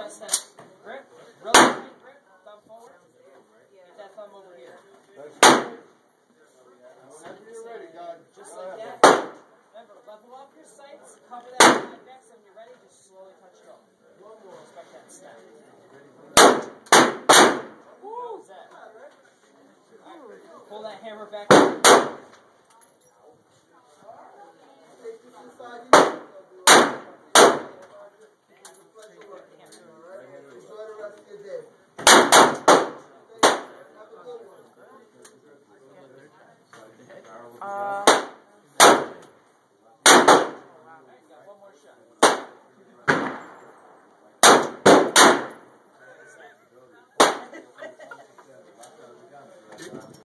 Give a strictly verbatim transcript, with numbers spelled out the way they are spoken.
Press that grip. Really tight grip. Thumb forward. Get that thumb over here. Whenever you're ready, God. Just like that. Remember, level up your sights. Cover that with next. When you're ready, just slowly touch go. Respect that step. Woo! That. Right. Pull that hammer back. Uh, One more shot.